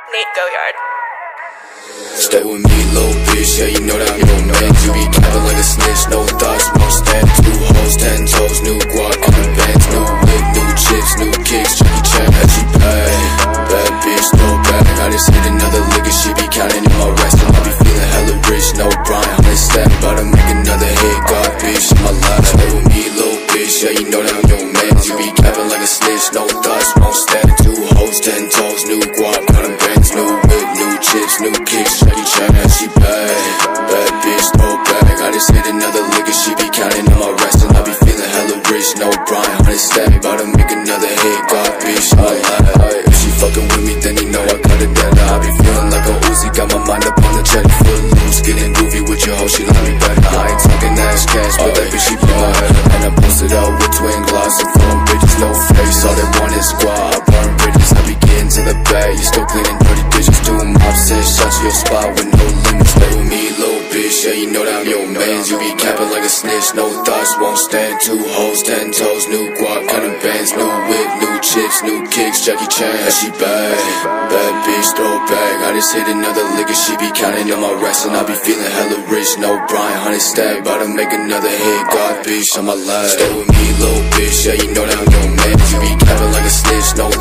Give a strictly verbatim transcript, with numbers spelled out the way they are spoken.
Nate Goyard. Stay with me, little bitch, yeah, you know that I'm your man. You be capping like a snitch, no thoughts, won't stand. Two hoes, ten toes, new guac on the bands. New whip, new chips, new kicks, Jackie Chan, that she pay. Bad bitch, no bag, I just hit another lick and she be counting in my rest. And I be feeling hella rich, no Brian, hundred stack. About to make another hit, God bitch, in my life. Stay with me, little bitch, yeah, you know that I'm your man. You be capping like a snitch, no thoughts, won't stand. Two hoes, ten toes, new guac on the bands. New whip, new chips, new kicks, Jackie Chan, that she pay. Bad bitch, no bag, I just hit another lick and she be counting on my rest. And I be feeling hella rich, no Brian, hundred stack. About to make another hit, God bitch, in my life. If she fucking with me, then you know I got it down. I be feeling like a Uzi, got my mind up on the check. Foot loose, getting groovy with your hoe, she like me better. I ain't talking ass cash, but that bitch she be my head. And I posted out with twin gloss and phone bitches, no face. All they want is squad, I burn bridges. I be getting to the bag, you still cleaning dirty dishes. Doing mob six shots to your spot with no limits. Stay with me, little bitch, yeah, you know that I'm your mans. You be capping like a snitch, no thoughts, won't stand. Two hoes, ten toes, new guac, counting bands. New whip, new chips, new kicks, Jackie Chan, that she bad. Bad bitch, throw back, I just hit another lick and she be counting on my rest. And I be feeling hella rich, no Brian, hundred stack. About to make another hit, God bitch, on my life. Stay with me, little bitch, yeah, you know that I'm your man. You be capping like a snitch, no